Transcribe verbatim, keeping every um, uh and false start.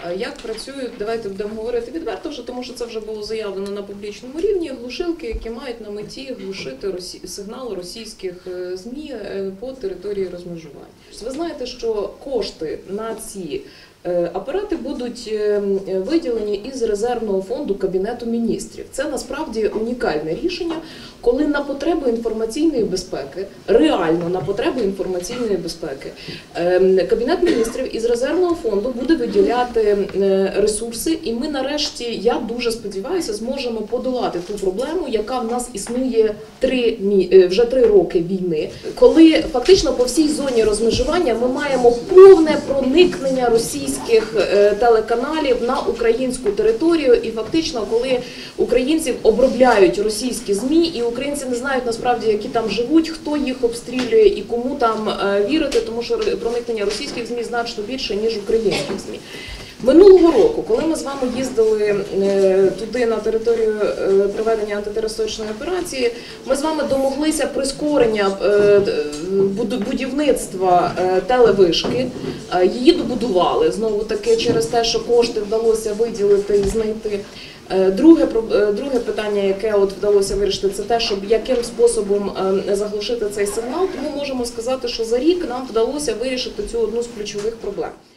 Як працюють, давайте будемо говорити відверто, вже, тому що це вже було заявлено на публічному рівні, глушилки, які мають на меті глушити росі... сигнал російських ЗМІ по території розмежування. Ви знаєте, що кошти на ці апарати будуть виділені із резервного фонду Кабінету міністрів. Це насправді унікальне рішення, коли на потребу інформаційної безпеки, реально на потребу інформаційної безпеки, Кабінет міністрів із резервного фонду буде виділяти ресурси, і ми нарешті, я дуже сподіваюся, зможемо подолати ту проблему, яка в нас існує три, вже три роки війни, коли фактично по всій зоні розмежування ми маємо повне проникнення російських телеканалів на українську територію, і фактично, коли українців обробляють російські ЗМІ, і українці не знають насправді, які там живуть, хто їх обстрілює і кому там вірити, тому що проникнення російських ЗМІ значно більше, ніж українських ЗМІ. Минулого року, коли ми з вами їздили туди на територію проведення антитерористичної операції, ми з вами домоглися прискорення будівництва телевишки, її добудували, знову таки через те, що кошти вдалося виділити і знайти. Друге, друге питання, яке от вдалося вирішити, це те, щоб яким способом заглушити цей сигнал, тому можемо сказати, що за рік нам вдалося вирішити цю одну з ключових проблем.